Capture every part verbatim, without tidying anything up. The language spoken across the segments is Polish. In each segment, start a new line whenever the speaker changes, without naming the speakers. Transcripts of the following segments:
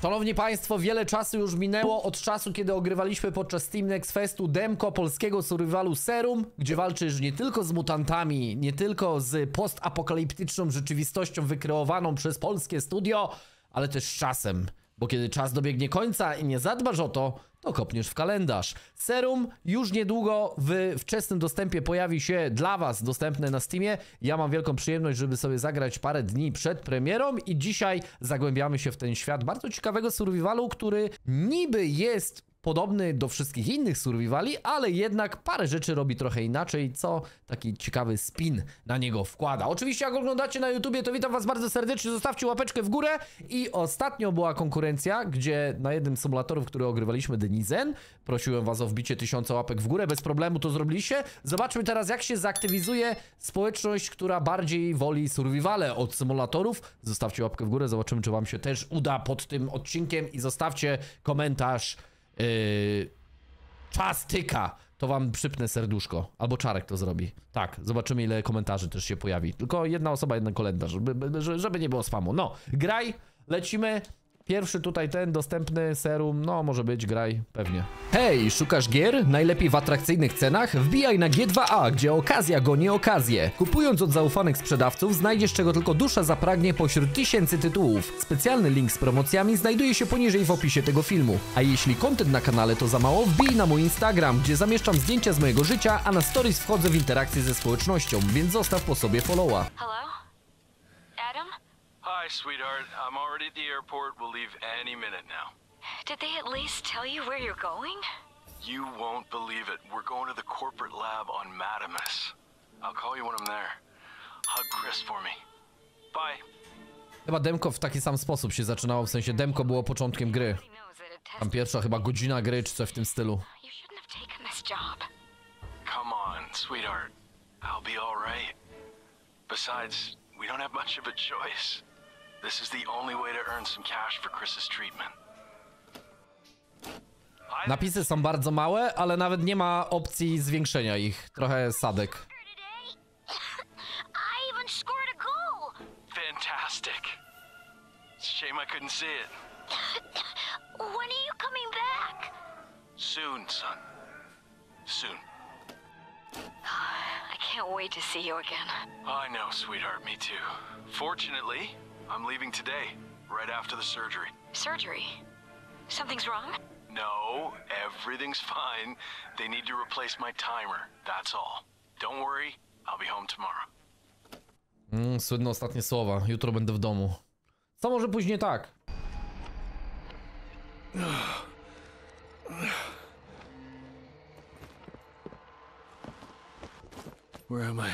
Szanowni Państwo, wiele czasu już minęło od czasu, kiedy ogrywaliśmy podczas Steam Next Festu demko polskiego survivalu Serum, gdzie walczysz nie tylko z mutantami, nie tylko z postapokaliptyczną rzeczywistością wykreowaną przez polskie studio, ale też z czasem. Bo kiedy czas dobiegnie końca i nie zadbasz o to, to kopniesz w kalendarz. Serum już niedługo w wczesnym dostępie pojawi się dla was dostępne na Steamie. Ja mam wielką przyjemność, żeby sobie zagrać parę dni przed premierą i dzisiaj zagłębiamy się w ten świat bardzo ciekawego survivalu, który niby jest podobny do wszystkich innych survivali, ale jednak parę rzeczy robi trochę inaczej, co taki ciekawy spin na niego wkłada. Oczywiście jak oglądacie na YouTubie, to witam was bardzo serdecznie, zostawcie łapeczkę w górę. I ostatnio była konkurencja, gdzie na jednym z symulatorów, który ogrywaliśmy, Denizen, prosiłem was o wbicie tysiąca łapek w górę, bez problemu to zrobiliście. Zobaczmy teraz, jak się zaktywizuje społeczność, która bardziej woli survivale od symulatorów. Zostawcie łapkę w górę, zobaczymy, czy wam się też uda pod tym odcinkiem i zostawcie komentarz. Yy, czas tyka, to wam przypnę serduszko. Albo Czarek to zrobi. Tak, zobaczymy, ile komentarzy też się pojawi. Tylko jedna osoba, jeden komentarz, żeby, żeby nie było spamu. No, graj, lecimy. Pierwszy tutaj ten dostępny Serum, no może być, graj, pewnie. Hej, szukasz gier? Najlepiej w atrakcyjnych cenach? Wbijaj na G dwa A, gdzie okazja goni okazję. Kupując od zaufanych sprzedawców, znajdziesz czego tylko dusza zapragnie pośród tysięcy tytułów. Specjalny link z promocjami znajduje się poniżej w opisie tego filmu. A jeśli content na kanale to za mało, wbij na mój Instagram, gdzie zamieszczam zdjęcia z mojego życia, a na stories wchodzę w interakcję ze społecznością, więc zostaw po sobie followa.
Hi, sweetheart. I'm already at the airport. We'll leave any minute now.
Did they at least tell you where you're going?
You won't believe it. We're going to the corporate lab on Madamus. I'll call you when I'm there. Hug Chris for me. Bye.
Chyba demko w taki sam sposób się zaczynało, w sensie demko było początkiem gry. Tam pierwsza chyba godzina gry, czy coś w tym stylu.
Come on, sweetheart. I'll be all right. Besides, we don't have much of a choice. This is the only way to earn some cash for Chris's treatment.
Napisy są bardzo małe, ale nawet nie ma opcji zwiększenia ich. Trochę sadek.
I even scored a goal.
Fantastic. Shame I couldn't see it.
When are you coming back?
Soon, son. Soon.
I can't wait to see you again.
I know, sweetheart, me too. Fortunately, I'm leaving today, right after the surgery.
Surgery? Something's wrong?
No, everything's fine. They need to replace my timer, that's all. Don't worry, I'll be home tomorrow.
Mm, słynne ostatnie słowa. Jutro będę w domu. Co może pójść nie tak?
Where am I?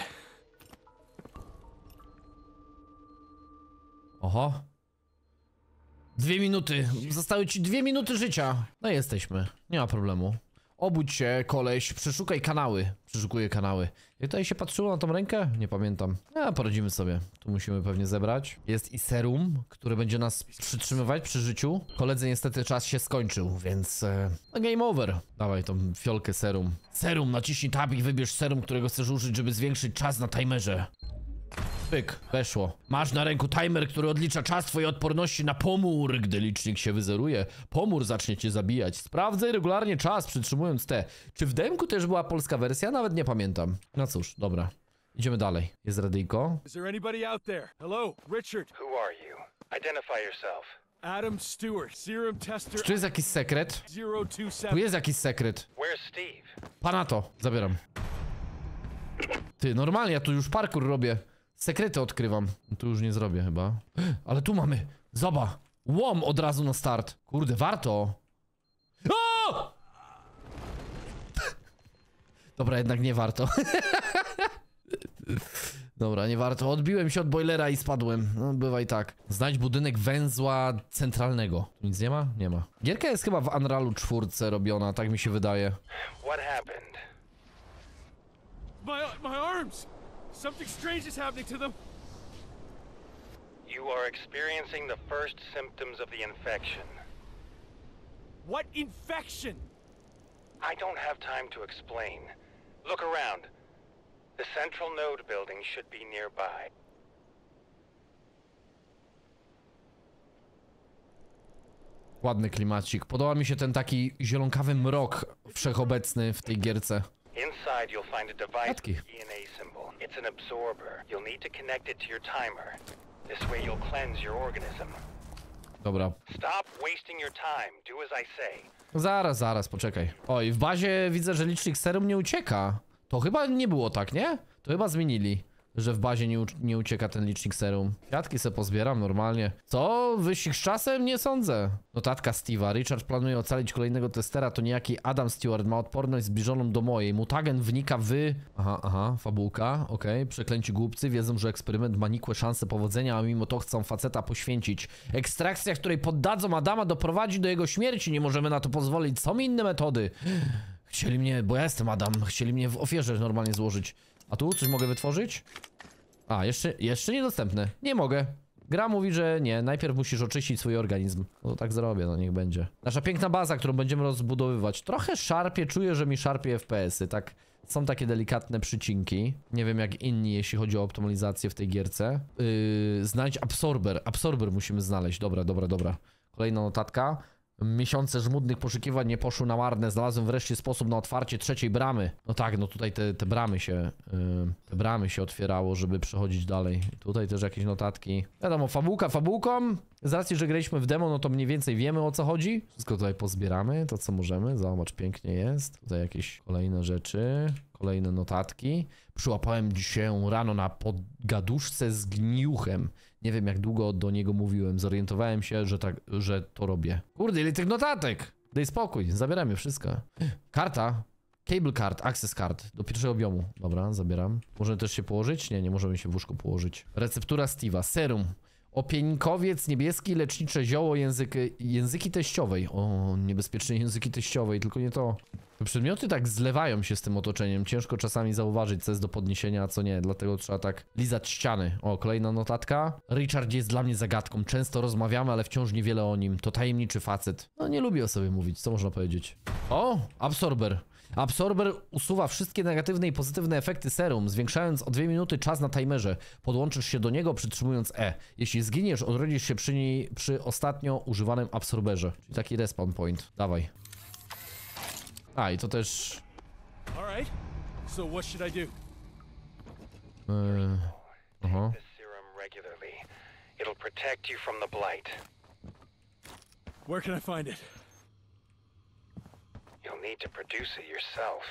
Oho. Dwie minuty. Zostały ci dwie minuty życia. No jesteśmy. Nie ma problemu. Obudź się, koleś. Przeszukaj kanały. Przeszukuję kanały. Jak tutaj się patrzyło na tą rękę? Nie pamiętam. A, poradzimy sobie. Tu musimy pewnie zebrać. Jest i serum, które będzie nas przytrzymywać przy życiu. Koledzy, niestety czas się skończył, więc... E, no game over. Dawaj tą fiolkę serum. Serum, naciśnij tab i wybierz serum, którego chcesz użyć, żeby zwiększyć czas na timerze. Pyk, weszło. Masz na ręku timer, który odlicza czas twojej odporności na pomór. Gdy licznik się wyzeruje, pomór zacznie cię zabijać. Sprawdzaj regularnie czas, przytrzymując T. Czy w demku też była polska wersja? Nawet nie pamiętam. No cóż, dobra. Idziemy dalej. Jest radyjko.
Is there anybody out there? Hello, Richard.
Who are you? Identify yourself.
Adam Stewart, serum tester.
Czy tu jest jakiś sekret?
zero two
Tu
seven.
jest jakiś sekret.
Where's Steve?
Pana to, zabieram. Ty, normalnie, ja tu już parkour robię. Sekrety odkrywam. No tu już nie zrobię chyba. Ale tu mamy. Zoba. Łom od razu na start. Kurde, warto. O! Dobra, jednak nie warto. Dobra, nie warto. Odbiłem się od boilera i spadłem. No, bywa i tak. Znajdź budynek węzła centralnego. Tu nic nie ma? Nie ma. Gierka jest chyba w Unrealu czwórce robiona, tak mi się wydaje.
What happened?
My, my arms! Something strange is happening to them.
You are experiencing the first symptoms of the infection.
What infection?
I don't have time to explain. Look around. The central node building should be nearby.
Ładny klimacik. Podoba mi się ten taki zielonkawy mrok wszechobecny w tej gierce.
Inside you'll find a device
Kwiatki.
with E N A symbol. It's an absorber. You'll need to connect it to your timer. This way you'll cleanse your organism.
Dobra.
Stop wasting your time. Do as I say.
Zaraz, zaraz, poczekaj. Oj, w bazie widzę, że licznik serum nie ucieka. To chyba nie było tak, nie? To chyba zmienili, że w bazie nie, u nie ucieka ten licznik serum. Kwiatki se pozbieram normalnie. Co? Wyścig z czasem? Nie sądzę. Notatka Steve'a. Richard planuje ocalić kolejnego testera. To niejaki Adam Stewart ma odporność zbliżoną do mojej. Mutagen wnika w... Aha, aha, fabułka. Okej. Okay. Przeklęci głupcy wiedzą, że eksperyment ma nikłe szanse powodzenia, a mimo to chcą faceta poświęcić. Ekstrakcja, w której poddadzą Adama, doprowadzi do jego śmierci. Nie możemy na to pozwolić. Są inne metody. Chcieli mnie... Bo ja jestem Adam. Chcieli mnie w ofierze normalnie złożyć. A tu coś mogę wytworzyć? A, jeszcze, jeszcze niedostępne. Nie mogę. Gra mówi, że nie. Najpierw musisz oczyścić swój organizm. No to tak zrobię, no niech będzie. Nasza piękna baza, którą będziemy rozbudowywać. Trochę szarpie, czuję, że mi szarpie F P S-y. Tak, są takie delikatne przycinki. Nie wiem jak inni, jeśli chodzi o optymalizację w tej gierce. Yy, znajdź absorber. Absorber musimy znaleźć. Dobra, dobra, dobra. Kolejna notatka. Miesiące żmudnych poszukiwań nie poszły na marne. Znalazłem wreszcie sposób na otwarcie trzeciej bramy. No tak, no tutaj te, te bramy się yy, te bramy się otwierało, żeby przechodzić dalej. Tutaj też jakieś notatki. Wiadomo, fabułka fabułką. Z racji, że graliśmy w demo, no to mniej więcej wiemy, o co chodzi. Wszystko tutaj pozbieramy, to co możemy. Zobacz, pięknie jest. Tutaj jakieś kolejne rzeczy. Kolejne notatki. Przyłapałem dzisiaj rano na podgaduszce z gniuchem. Nie wiem jak długo do niego mówiłem. Zorientowałem się, że tak, że to robię. Kurde, ile tych notatek! Daj spokój, zabieramy wszystko. Karta. Cable card, access card. Do pierwszego objomu. Dobra, zabieram. Możemy też się położyć? Nie, nie możemy się w łóżko położyć. Receptura Steve'a. Serum. Opieńkowiec niebieski, lecznicze zioło, język, języki teściowej. O, niebezpieczne języki teściowej, tylko nie to. Te przedmioty tak zlewają się z tym otoczeniem. Ciężko czasami zauważyć, co jest do podniesienia, a co nie. Dlatego trzeba tak lizać ściany. O, kolejna notatka. Richard jest dla mnie zagadką. Często rozmawiamy, ale wciąż niewiele o nim. To tajemniczy facet. No, nie lubię o sobie mówić, co można powiedzieć. O, absorber. Absorber usuwa wszystkie negatywne i pozytywne efekty serum, zwiększając o dwie minuty czas na timerze. Podłączysz się do niego przytrzymując E. Jeśli zginiesz, odrodzisz się przy niej przy ostatnio używanym absorberze. Czyli taki respawn point. Dawaj. A, i to też...
All right. So what should I do?
Yy... Aha.
This serum regularly. It'll protect you from the blight.
Where can I find it?
You'll need to produce it yourself.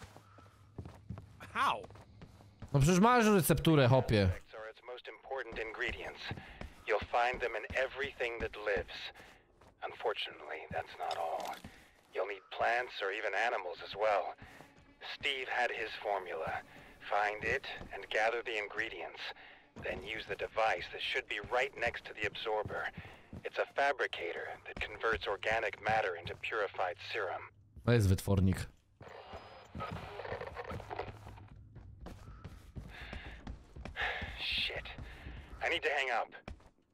How?
No przecież masz recepturę, hopie.
Extracts are its most important ingredients. You'll find them in everything that lives. Unfortunately, that's not all. You'll need plants or even animals as well. Steve had his formula. Find it and gather the ingredients. Then use the device that should be right next to the absorber. It's a fabricator that converts organic matter into purified serum.
To jest wytwornik.
Shit. I need to hang up.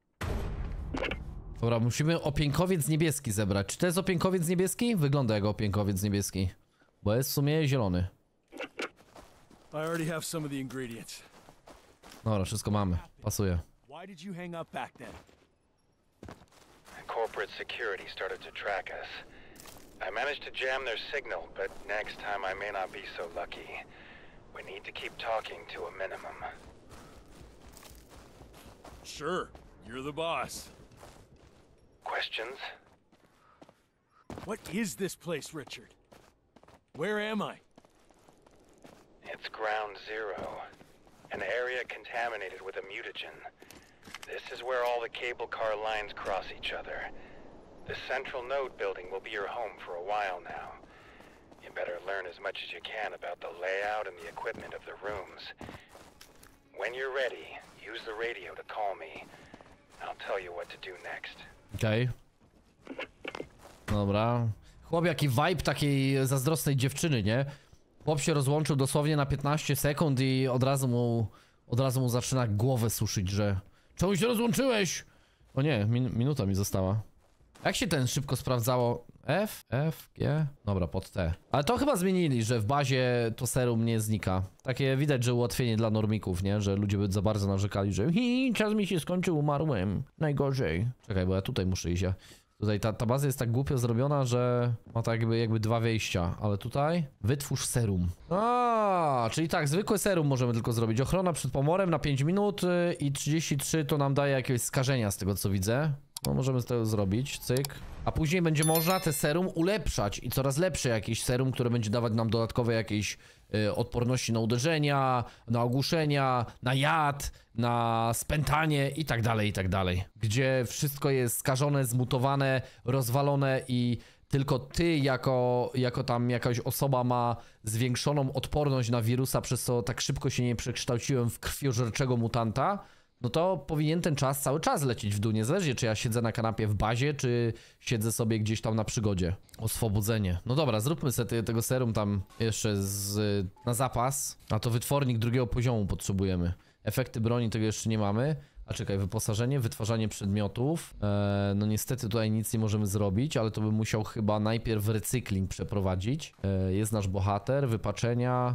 Dobra, musimy opieńkowiec niebieski zebrać. Czy to jest opieńkowiec niebieski? Wygląda jak opieńkowiec niebieski. Bo jest w sumie zielony.
I already have some of the ingredients.
Dobra, wszystko mamy. Pasuje.
Why did you hang up back then?
Corporate security started to track us. I managed to jam their signal, but next time I may not be so lucky. We need to keep talking to a minimum.
Sure. You're the boss.
Questions?
What is this place, Richard? Where am I?
It's Ground Zero, an area contaminated with a mutagen. This is where all the cable car lines cross each other. The central node building will be your home for a while now. You better learn as much as you can about the layout and the equipment of the rooms. When you're ready, use the radio to call me. I'll tell you what to do next.
Okej. Okay. Dobra. Chłop, jaki vibe takiej zazdrosnej dziewczyny, nie? Chłop się rozłączył dosłownie na piętnaście sekund i od razu mu, od razu mu zaczyna głowę suszyć, że czemu się rozłączyłeś? O nie, min minuta mi została. Jak się ten szybko sprawdzało? F? F? G? Dobra, pod T. Ale to chyba zmienili, że w bazie to serum nie znika. Takie widać, że ułatwienie dla normików, nie? Że ludzie by za bardzo narzekali, że hi, czas mi się skończył, umarłem. Najgorzej. Czekaj, bo ja tutaj muszę iść. Ja Tutaj ta, ta baza jest tak głupio zrobiona, że ma tak jakby, jakby dwa wejścia, ale tutaj wytwórz serum. A, czyli tak, zwykłe serum możemy tylko zrobić. Ochrona przed pomorem na pięć minut y, i trzydzieści trzy to nam daje jakiegoś skażenia z tego co widzę. No możemy to zrobić, cyk. A później będzie można te serum ulepszać i coraz lepsze jakieś serum, które będzie dawać nam dodatkowe jakieś y, odporności na uderzenia, na ogłuszenia, na jad, na spętanie i tak dalej, i tak dalej. Gdzie wszystko jest skażone, zmutowane, rozwalone i tylko ty jako, jako tam jakaś osoba ma zwiększoną odporność na wirusa, przez co tak szybko się nie przekształciłem w krwiożerczego mutanta, no to powinien ten czas cały czas lecieć w dół, niezależnie czy ja siedzę na kanapie w bazie, czy siedzę sobie gdzieś tam na przygodzie. Oswobodzenie. No dobra, zróbmy sobie tego serum tam jeszcze z, na zapas, a to wytwornik drugiego poziomu potrzebujemy. Efekty broni tego jeszcze nie mamy. A czekaj, wyposażenie, wytwarzanie przedmiotów. Eee, no niestety tutaj nic nie możemy zrobić, ale to bym musiał chyba najpierw recykling przeprowadzić. Eee, jest nasz bohater, wypaczenia.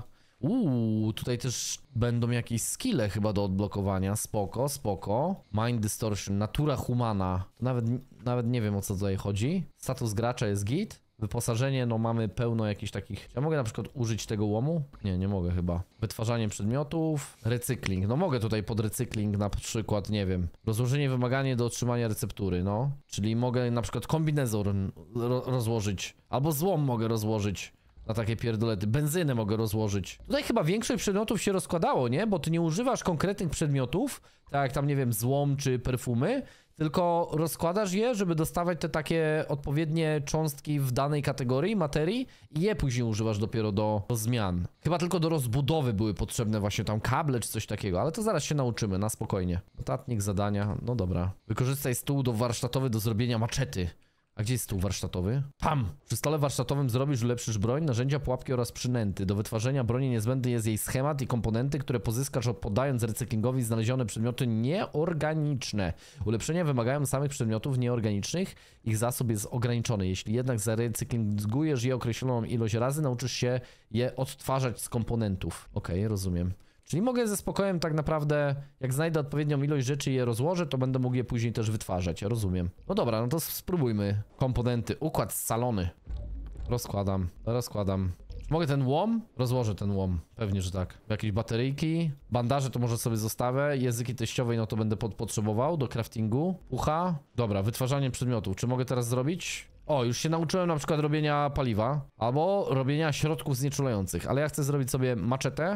Uuu, tutaj też będą jakieś skille chyba do odblokowania. Spoko, spoko. Mind Distortion, natura humana. To nawet, nawet nie wiem o co tutaj chodzi. Status gracza jest git. Wyposażenie, no mamy pełno jakichś takich... Ja mogę na przykład użyć tego łomu? Nie, nie mogę chyba. Wytwarzanie przedmiotów, recykling. No mogę tutaj pod recykling na przykład, nie wiem, rozłożenie wymaganie do otrzymania receptury, no. Czyli mogę na przykład kombinezon ro rozłożyć, albo złom mogę rozłożyć na takie pierdolety. Benzynę mogę rozłożyć. Tutaj chyba większość przedmiotów się rozkładało, nie? Bo ty nie używasz konkretnych przedmiotów, tak jak tam, nie wiem, złom czy perfumy, tylko rozkładasz je, żeby dostawać te takie odpowiednie cząstki w danej kategorii materii i je później używasz dopiero do, do zmian. Chyba tylko do rozbudowy były potrzebne właśnie tam kable czy coś takiego, ale to zaraz się nauczymy, na spokojnie. Notatnik, zadania, no dobra. Wykorzystaj stół do warsztatowy do zrobienia maczety. A gdzie jest stół warsztatowy? Tam! Przy stole warsztatowym zrobisz, ulepszysz broń, narzędzia, pułapki oraz przynęty. Do wytwarzania broni niezbędny jest jej schemat i komponenty, które pozyskasz poddając recyklingowi znalezione przedmioty nieorganiczne. Ulepszenia wymagają samych przedmiotów nieorganicznych, ich zasób jest ograniczony. Jeśli jednak zarecyklingujesz je określoną ilość razy, nauczysz się je odtwarzać z komponentów. Okej, okay, rozumiem. Czyli mogę ze spokojem tak naprawdę, jak znajdę odpowiednią ilość rzeczy i je rozłożę, to będę mógł je później też wytwarzać, ja rozumiem. No dobra, no to spróbujmy. Komponenty, układ scalony. Rozkładam, rozkładam. Mogę ten łom? Rozłożę ten łom, pewnie, że tak. Jakieś bateryjki, bandaże to może sobie zostawię, języki teściowej no to będę pod potrzebował do craftingu. Ucha. Dobra, wytwarzanie przedmiotów, czy mogę teraz zrobić? O, już się nauczyłem na przykład robienia paliwa, albo robienia środków znieczulających, ale ja chcę zrobić sobie maczetę.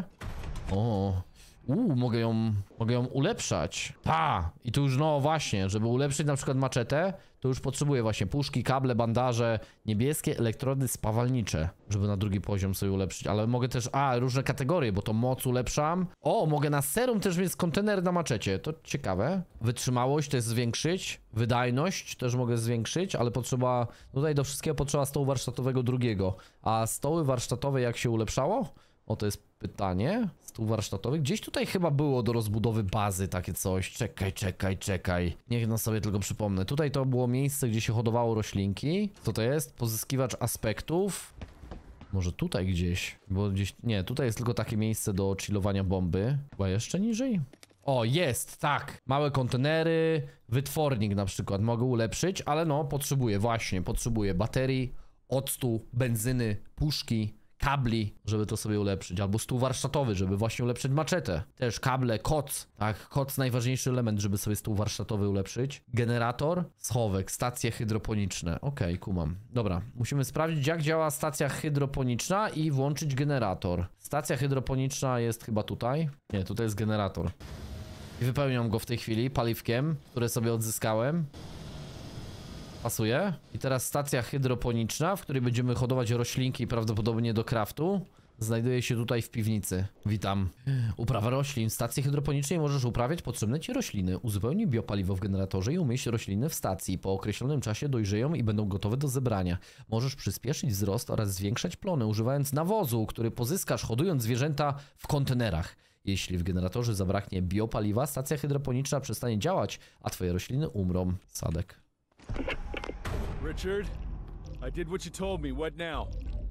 O, uuu, mogę ją, mogę ją ulepszać. Pa! I tu już, no właśnie, żeby ulepszyć na przykład maczetę, to już potrzebuję właśnie puszki, kable, bandaże, niebieskie, elektrody spawalnicze, żeby na drugi poziom sobie ulepszyć. Ale mogę też, a, różne kategorie, bo to moc ulepszam. O, mogę na serum też mieć kontener na maczecie, to ciekawe. Wytrzymałość też zwiększyć, wydajność też mogę zwiększyć, ale potrzeba, tutaj do wszystkiego potrzeba stołu warsztatowego drugiego. A stoły warsztatowe jak się ulepszało? O, to jest pytanie. Stół warsztatowy. Gdzieś tutaj chyba było do rozbudowy bazy takie coś. Czekaj, czekaj, czekaj. Niech no sobie tylko przypomnę. Tutaj to było miejsce, gdzie się hodowało roślinki. Co to jest? Pozyskiwacz aspektów. Może tutaj gdzieś. Bo gdzieś... Nie, tutaj jest tylko takie miejsce do chillowania bomby. Chyba jeszcze niżej? O, jest, tak. Małe kontenery. Wytwornik na przykład mogę ulepszyć, ale no, potrzebuję, właśnie, potrzebuję baterii, octu, benzyny, puszki, kabli, żeby to sobie ulepszyć, albo stół warsztatowy, żeby właśnie ulepszyć maczetę. Też kable, koc, tak, koc najważniejszy element, żeby sobie stół warsztatowy ulepszyć. Generator, schowek, stacje hydroponiczne. Okej, okay, kumam. Dobra, musimy sprawdzić jak działa stacja hydroponiczna i włączyć generator. Stacja hydroponiczna jest chyba tutaj. Nie, tutaj jest generator. I wypełniam go w tej chwili paliwkiem, które sobie odzyskałem. Pasuje. I teraz stacja hydroponiczna, w której będziemy hodować roślinki prawdopodobnie do craftu, znajduje się tutaj w piwnicy. Witam. Uprawa roślin. W stacji hydroponicznej możesz uprawiać potrzebne ci rośliny. Uzupełnij biopaliwo w generatorze i umieść rośliny w stacji. Po określonym czasie dojrzeją i będą gotowe do zebrania. Możesz przyspieszyć wzrost oraz zwiększać plony, używając nawozu, który pozyskasz hodując zwierzęta w kontenerach. Jeśli w generatorze zabraknie biopaliwa, stacja hydroponiczna przestanie działać, a twoje rośliny umrą. Sadek.
Richard, I did what you told me. What now?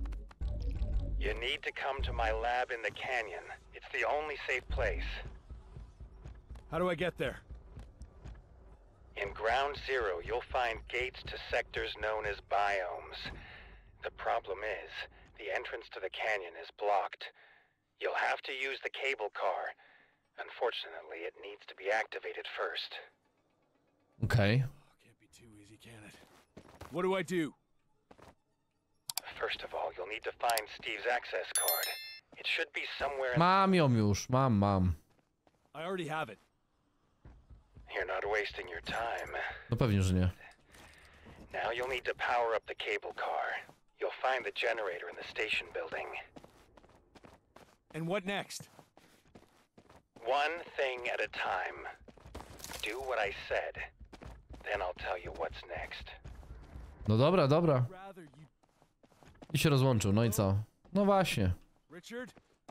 You need to come to my lab in the canyon. It's the only safe place.
How do I get there?
In Ground Zero, you'll find gates to sectors known as biomes. The problem is, the entrance to the canyon is blocked. You'll have to use the cable car. Unfortunately, it needs to be activated first.
Okej.
Can't be too easy, can it? What do I do?
First of all, you'll need to find Steve's access card. It should be somewhere in...
Mam ją już, mam, mam.
I already have it.
You're not wasting your time.
No pewnie, że nie.
Now you'll need to power up the cable car. You'll find the generator in the station building.
And what next?
One thing at a time. Do what I said. Then I'll tell you what's next.
No dobra, dobra.
Rather you...
I się rozłączył, no i co? No właśnie.
Richard?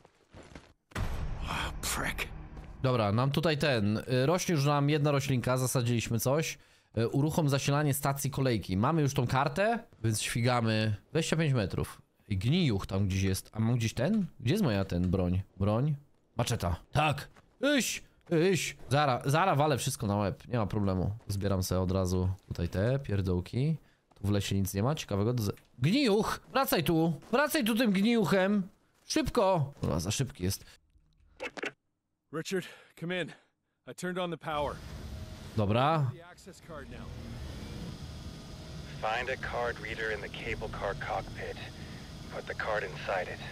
Oh, prick.
Dobra, nam tutaj ten, y, rośnie już nam jedna roślinka, zasadziliśmy coś. Y, Uruchom zasilanie stacji kolejki. Mamy już tą kartę, więc świgamy dwadzieścia pięć metrów. I gnijuch tam gdzieś jest. A mam gdzieś ten? Gdzie jest moja ten broń? Broń? Maczeta. Tak. Iś, iś. Zara, zara walę wszystko na łeb. Nie ma problemu. Zbieram sobie od razu tutaj te pierdołki. Tu w lesie nic nie ma ciekawego do... Gnijuch! Wracaj tu! Wracaj tu tym gnijuchem! Szybko! No, za szybki jest.
Richard, come in. I turned on the power.
Dobra.
The access card now.
Find a card reader in the cable car cockpit. Put the card inside it.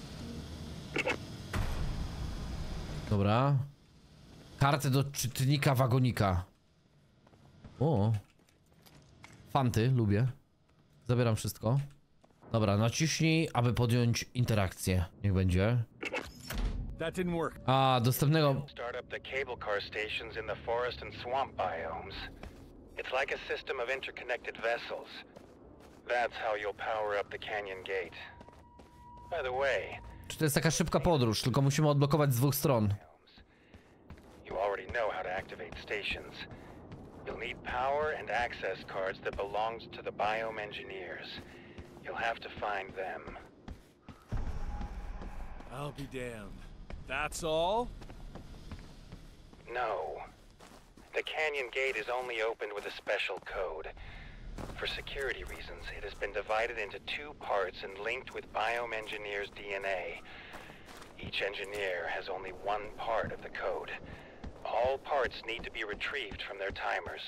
Dobra. Karty do czytnika wagonika. O. Fanty, lubię. Zabieram wszystko. Dobra, naciśnij, aby podjąć interakcję. Niech będzie.
That didn't work.
A, dostępnego...
Start up the cable car stations in the forest and swamp biomes. It's like a system of interconnected vessels. That's how you'll power up the canyon gate. By the way,
Czy to jest taka szybka podróż, tylko musimy odblokować z dwóch stron.
you already know how to activate stations. You'll need power and access cards that belongs to the biome engineers. You'll have to find them.
I'll be damned. That's all?
No. The canyon gate is only opened with a special code. For security reasons, it has been divided into two parts and linked with biome engineers' D N A. Each engineer has only one part of the code. All parts need to be retrieved from their timers.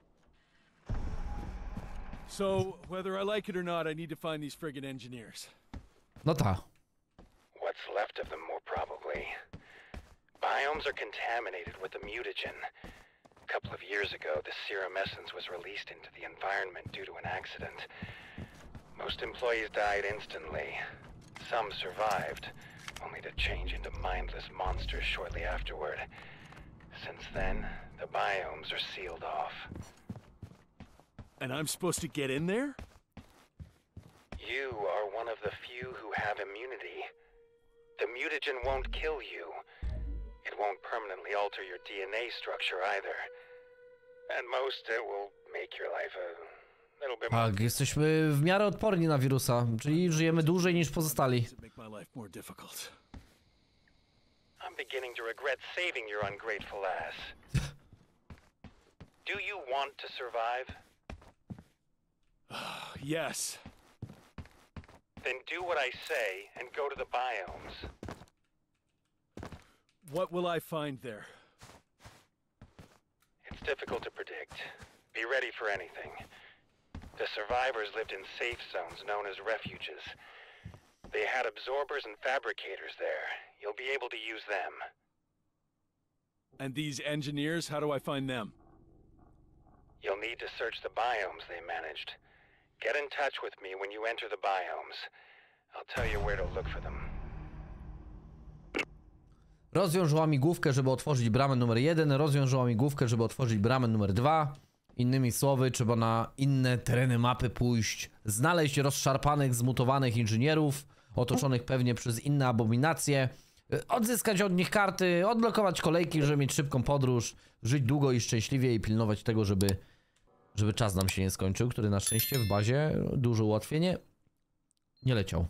So, whether I like it or not, I need to find these friggin' engineers.
No ta.
What's left of them, more probably. Biomes are contaminated with the mutagen. A couple of years ago, the serum essence was released into the environment due to an accident. Most employees died instantly. Some survived, only to change into mindless monsters shortly afterward. Since then, the biomes are sealed off.
And I'm supposed to get in there?
You are one of the few who have immunity. The mutagen won't kill you. It won't permanently alter your D N A structure either. At most, it will make your life a little bit more...
Tak, jesteśmy w miarę odporni na wirusa, czyli żyjemy dłużej niż pozostali.
To make my life more difficult.
I'm beginning to regret saving your ungrateful ass. Do you want to survive?
Yes.
Then do what I say and go to the biomes.
What will I find there?
It's difficult to predict. Be ready for anything. The survivors lived in safe zones known as refuges. They had absorbers and fabricators there. You'll be able to use them.
And these engineers, how do I find them?
You'll need to search the biomes they managed. Get in touch with me when you enter the biomes. I'll tell you where to look for them.
Rozwiąż łamigłówkę, żeby otworzyć bramę numer jeden. Rozwiąż łamigłówkę, żeby otworzyć bramę numer dwa. Innymi słowy, trzeba na inne tereny mapy pójść. Znaleźć rozszarpanych, zmutowanych inżynierów, otoczonych pewnie przez inne abominacje. Odzyskać od nich karty, odblokować kolejki, żeby mieć szybką podróż. Żyć długo i szczęśliwie i pilnować tego, żeby, żeby czas nam się nie skończył, który na szczęście w bazie, duże ułatwienie, nie leciał.